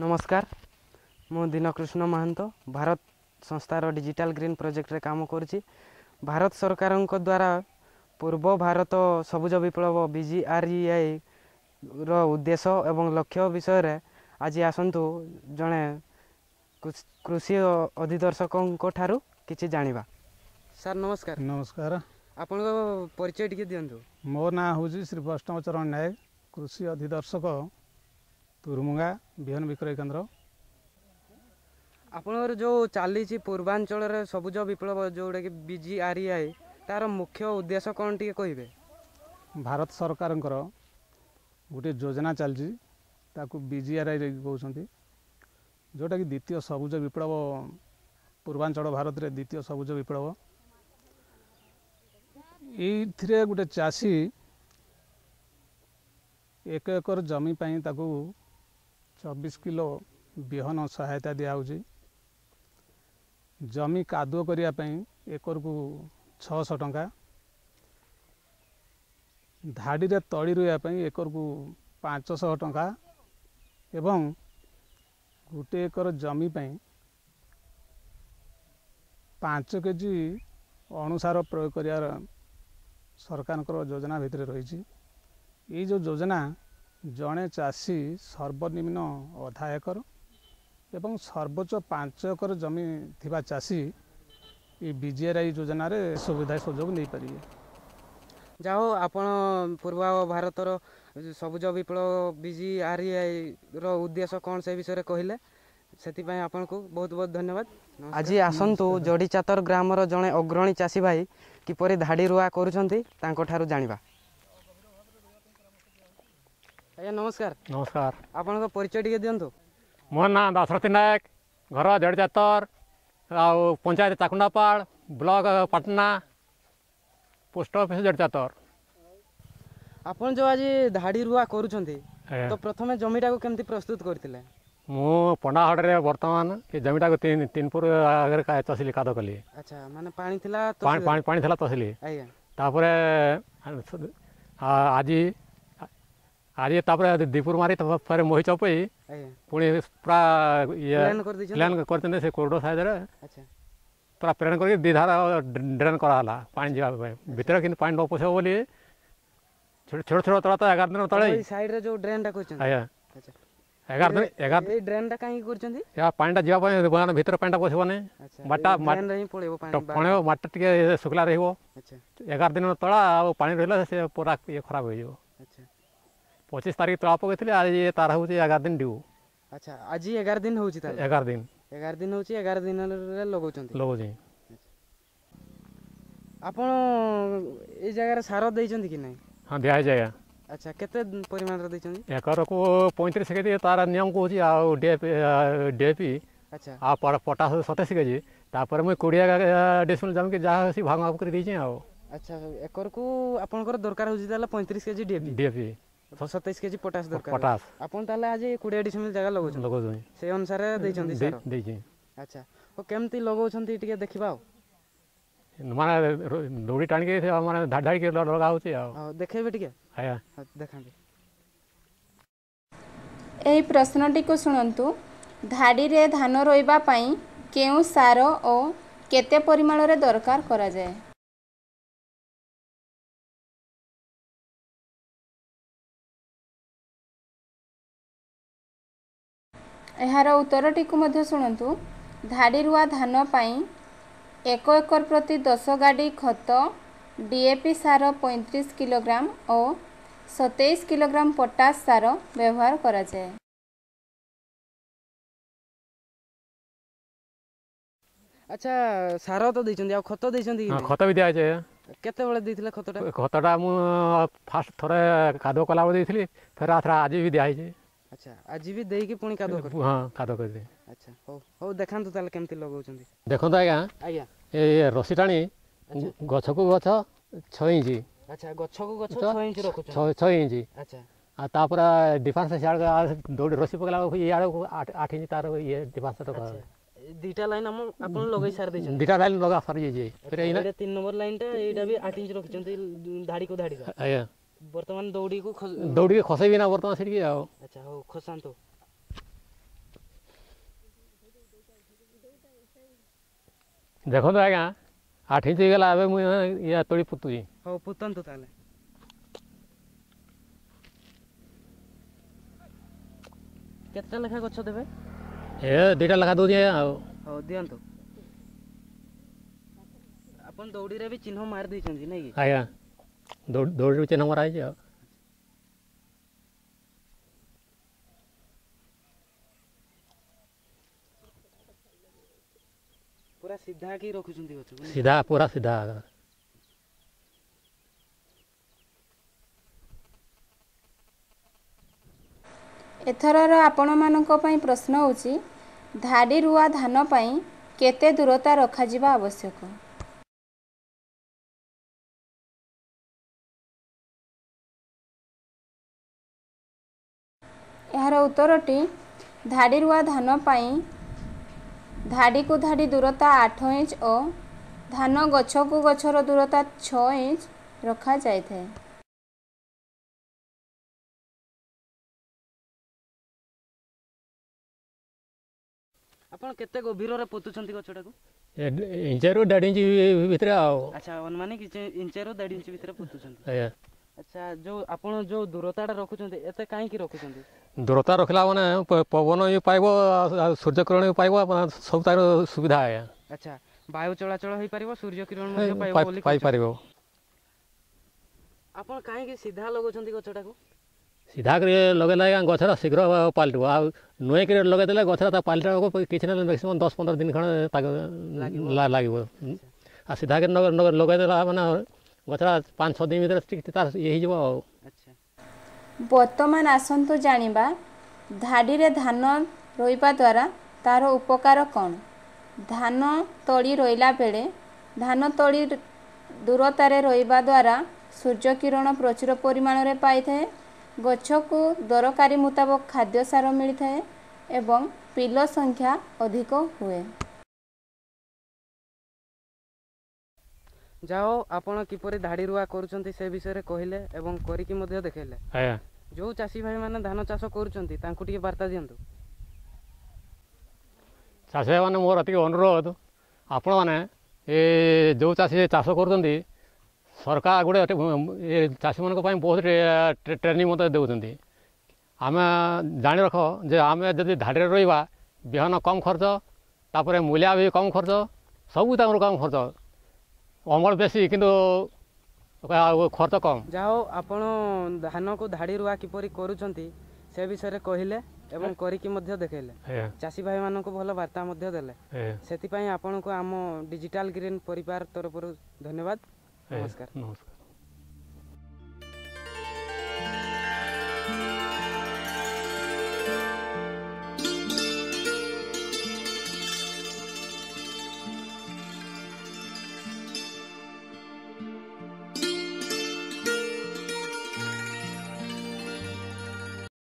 नमस्कार मु दीनकृष्ण महंत भारत संस्थार डिजिटल ग्रीन प्रोजेक्ट रे काम करुच्ची। भारत सरकार द्वारा पूर्व भारत सबुज विप्लव BGREI रो उद्देश्य एवं लक्ष्य विषय रे आज आसतु जड़े कृषि अधिदर्शकों ठारू किछि जानिबा। सर नमस्कार। नमस्कार। आपण परिचय टिके दियंतु। मो ना हूँ श्री वैष्णव चरण नायक, कृषि अधिदर्शक तुरुमुंगा बिहन विक्रय केन्द्र। आपणर जो चली पूर्वांचल रे सबुज विप्लव जोटा कि BGREI तार मुख्य उद्देश्य कौन टी कहे? भारत सरकार गोटे योजना चलती ताकू BGREI कहते जोटा कि द्वितीय सबुज विप्लव, पूर्वांचल भारत रे द्वितीय सबुज विप्लव। ये गोटे चाषी एक एकर जमी पाई ताकू 24 किलो बिहन सहायता दिया। जमी कादुओ करने एकर को 600 टंका, धाड़ी रे तड़ी रोयापाई एकर को 500 टंका एवं गोटे एकर जमी पाई 5 केजी अनुसार प्रयोग कर सरकार योजना भितर रही। ये जो योजना जड़े चाषी सर्वनिम्न अधा एकर एवं सर्वोच्च 5 एकर जमी थिबा चाषी ये BGREI योजना रे सुविधा सुजोग नहीं पारिए। जाओ आपण पूर्व भारतर सबुज विप्लव BGREI रो उद्देश्य कौन से विषय कहले से आपन को बहुत बहुत धन्यवाद। आज आसतु जोड़ीचातर ग्रामर जड़े अग्रणी चाषी भाई किपरि धाड़ी रुआ करुछंती तांको ठारू जानिबा। आज्ञा नमस्कार। नमस्कार। आपण को परिचय टिके दियंतु। मो ना दाशरथी नायक, घर Jodichatar, panchayat Chakundapada, block Patna, post office Jodichatar. आपण जो आज धाड़ी रुआ करुछंती तो प्रथमे जमीटा को केमती प्रस्तुत करथिले? मु पंडाहड़े बर्तमान ये जमीटा को तीन फुट आगे तहसिल काद कली। अच्छा माने पानी थिला तो पानी थिला तहसिल। आज्ञा तापरे आज तापरे दीपुर मारी तापर मोहि चौपई पुणी पूरा ये प्लान करते से कोर्डो साइड रे। अच्छा पूरा प्लान करके दीधार ड्रेन कराला पानी जावा भीतर कि पानी न पशो बोली छोट छोट तला तो 11 दिन तले साइड रे जो ड्रेन टा करछन। आया अच्छा 11 ए ड्रेन टा काई करछंती? या पानी जावा पय भीतर पानी पशो ने माटा ड्रेन रे पळेबो पानी पणेबो माटा टिके सुखला रहइबो। अच्छा 11 दिन तला आ पानी रहला से पूरा ये खराब हो जिवो। अच्छा 25 तारीख तला पकैथिले आज ये तार होची 11 दिन ड्यू। अच्छा आज 11 दिन होची तार 11 दिन 11 दिन होची 11 दिन रे लगौचंती लोगो जी। आपण ए जगह रे सारो दैचंती कि नै? हां दिया जाएगा। अच्छा केते परिमाण रे दैचंती? एकर को 35 केजी तार नियम को होची आ DAP। अच्छा आ पोटास 27 केजी तापर मैं 20 डेसिमल जम के जा सी भाग कर दी छै। आ अच्छा एकर को आपनकर दरकार होची ताला 35 केजी DAP 27 केजी पोटास दरकार। पोटास आपन ताला आज 20 डेसिमल जगह लगौछन लोगो जी से अनुसार दैचंती सारो दै छी। अच्छा ओ केमती लगौछंती टिके देखिबा। माने दौड़ी टाणी के माने धाड़ी के लगा होची। आ देखेबे टिके आया देखाबे। एही प्रश्नटी को सुनंतु। धाड़ी रे धान रोइबा पई केउ सार ओ केते परिमाण रे दरकार करा जाय? एहार उत्तरटी को मध्य सुनंतु। धाड़ी रुआ धान पई 1 एकर प्रति 10 गाड़ी खत, DAP सार 35 किलोग्राम और 27 किलोग्राम पोटास सार व्यवहार करा जाय। अच्छा सारो तो दैचंती आ खत दैचंती? हां खत भी दिया जाय। केते बेले दैथिले खतटा? खतटा मु फास्ट थरे कादो कला देइथिली फेर आथरा आज भी दिया छै। अच्छा आज भी देई के पुणी कादो कर? हां कादो कर दे। अच्छा हो देखांतु ताले केमती लगौचंती। देखो तो आज्ञा आज्ञा ए रसी टाणी गछ को गछ 6 इंच। अच्छा गछ को गछ 6 इंच रखुछ? 6 इंच। अच्छा आ तापर डिफेंस साइड दौड़ रसी पकला ये आड़ को 8 इंच तार ये डिफेंस तो दुईटा लाइन आपण लगे सार दे दुईटा लाइन लगा सार जे फिर एइना 3 नंबर लाइन टा एइटा भी 8 इंच रखचंती धाड़ी को धाड़ी का आया वर्तमान दौड़ी को खसे भी ना वर्तमान सेठी आ। अच्छा हो खसांतो ଦେଖନ୍ତୁ ଆଜ୍ଞା 8 ଇଞ୍ଚ ହେଇଗଲା ଏବେ ମୁଁ ଇଏ ତଳି ପୁତୁଛି। ହଉ ପୁତନ୍ତୁ ତାହେଲେ। କେତେଟା ଲେଖା ଗଛ ଦେବେ? ଏ 2ଟା ଲେଖା ଦେଉଛି ଆଜ୍ଞା ଆଉ। ହଉ ଦିଅନ୍ତୁ। ଆପଣ ଦଉଡ଼ିରେ ବି ଚିହ୍ନ ମାରି ଦେଇଛନ୍ତି ନାଇଁ କି? ଆଜ୍ଞା ଦଉଡ଼ିରେ ଚିହ୍ନ ମରା ହେଇଛି ଆଉ। ପୁରା ସିଧା କି ରଖୁଛନ୍ତି ଗଛ? ସିଧା ପୁରା ସିଧା। ଏଥରର ଆପଣମାନଙ୍କ ପାଇଁ ପ୍ରଶ୍ନ ହେଉଛି ଧାଡ଼ି ରୁଆ ଧାନ ପାଇଁ କେତେ ଦୂରତା ରଖାଯିବା ଆବଶ୍ୟକ? ଏହାର ଉତ୍ତରଟି ଧାଡ଼ି ରୁଆ ଧାନ ପାଇଁ ଧାଡ଼ିକୁ ଧାଡ଼ି ଦୂରତା 8 ଇଞ୍ଚ ଓ ଧାନ ଗଛକୁ ଗଛର ଦୂରତା 6 ଇଞ୍ଚ ରଖାଯାଇଥାଏ। ଆପଣ କେତେ ଗଭୀରରେ ପୋତୁଛନ୍ତି ଗଛଟାକୁ? ଇଞ୍ଚରୁ 1.5 ଇଞ୍ଚ ଭିତରେ ଆଉ। ଆଚ୍ଛା ଅନୁମାନିକ ଇଞ୍ଚରୁ 1.5 ଇଞ୍ଚ ଭିତରେ ପୋତୁଛନ୍ତି। ଆଜ୍ଞା। ଆଚ୍ଛା ଆପଣ ଯେଉଁ ଦୂରତାଟା ରଖୁଛନ୍ତି ଏତେ କାହିଁକି ରଖୁଛନ୍ତି? ଦୂରତା ରଖିଲା ମାନେ ପବନ ବି ପାଇବ, ସୂର୍ଯ୍ୟକିରଣ ବି ପାଇବ, ସବୁ ତାର ସୁବିଧା ଆଜ୍ଞା। ଆଚ୍ଛା ବାୟୁ ଚଳାଚଳ ହେଇପାରିବ, ସୂର୍ଯ୍ୟ କିରଣ ମଧ୍ୟ ପାଇବ ବୋଲି ପାଇପାରିବ। ଆପଣ କାହିଁକି ସିଧା ଲଗାଉଛନ୍ତି ଗଛଟାକୁ? ସିଧା କରି ଲଗାଇଲେ ଆଜ୍ଞା ଗଛଟା ଶୀଘ୍ର ପାଲଟିବ। ଆଉ ନୂଆଇକରି ଲଗାଇଦେଲେ ଗଛଟା ତା ପାଲଟିବାକୁ କିଛି ନାହିଁ, ମ୍ୟାକ୍ସିମମ୍ 10-15 ଦିନ ଖଣ୍ଡେ ଲାଗିବ। ଆଉ ସିଧା କରି ଲଗାଇଦେଲା ମାନେ ଗଛଟା 5-6 ଦିନ ଭିତରେ ଠିକ୍ ତାର ଇଏ ହେଇଯିବ ଆଉ। ଆଚ୍ଛା ବର୍ତ୍ତମାନ ଆସନ୍ତୁ ଜାଣିବା ଧାଡ଼ିରେ ଧାନ ରୋଇବା ଦ୍ୱାରା ତା'ର ଉପକାର କ'ଣ? ଧାନ ତଳି ରୋଇଲା ବେଳେ ଧାନ ତଳି ଦୂରତାରେ ରୋଇବା ଦ୍ୱାରା ସୂର୍ଯ୍ୟକିରଣ ପ୍ରଚୁର ପରିମାଣରେ ପାଇଥାଏ, ଗଛକୁ ଦରକାରୀ ମୁତାବକ ଖାଦ୍ୟ ସାର ମିଳିଥାଏ ଏବଂ ପିଲ ସଂଖ୍ୟା ଅଧିକ ହୁଏ। ଯାଅ ଆପଣ କିପରି ଧାଡ଼ି ରୁଆ କରୁଛନ୍ତି ସେ ବିଷୟରେ କହିଲେ ଏବଂ କରିକି ମଧ୍ୟ ଦେଖାଇଲେ। ଆଜ୍ଞା। ଯେଉଁ ଚାଷୀ ଭାଇମାନେ ଧାନ ଚାଷ କରୁଛନ୍ତି ତାଙ୍କୁ ଟିକେ ବାର୍ତ୍ତା ଦିଅନ୍ତୁ। ଚାଷୀ ଭାଇମାନେ ମୋର ଏତିକି ଅନୁରୋଧ, ଆପଣମାନେ ଯେଉଁ ଚାଷୀ ଚାଷ କରୁଛନ୍ତି ସରକାର ଗୋଟେ ଚାଷୀମାନଙ୍କ ପାଇଁ ବହୁତ ଟ୍ରେନିଂ ମଧ୍ୟ ଦେଉଛନ୍ତି। ଆମେ ଜାଣି ରଖ ଯେ ଆମେ ଯଦି ଧାଡ଼ିରେ ରହିବା ବିହନ କମ୍ ଖର୍ଚ୍ଚ, ତାପରେ ମୂଲିଆ ବି କମ୍ ଖର୍ଚ୍ଚ, ସବୁ ତାଙ୍କର କମ୍ ଖର୍ଚ୍ଚ, ଅମଳ ବେଶୀ କିନ୍ତୁ ଖର୍ଚ୍ଚ କମ୍। ଯାହା ହଉ ଆପଣ ଧାନକୁ ଧାଡ଼ି ରୁଆ କିପରି କରୁଛନ୍ତି ସେ ବିଷୟରେ କହିଲେ ଏବଂ କରିକି ମଧ୍ୟ ଦେଖାଇଲେ। ଚାଷୀ ଭାଇମାନଙ୍କୁ ଭଲ ବାର୍ତ୍ତା ମଧ୍ୟ ଦେଲେ। ସେଥିପାଇଁ ଆପଣଙ୍କୁ ଆମ ଡିଜିଟାଲ ଗ୍ରୀନ୍ ପରିବାର ତରଫରୁ ଧନ୍ୟବାଦ। ନମସ୍କାର।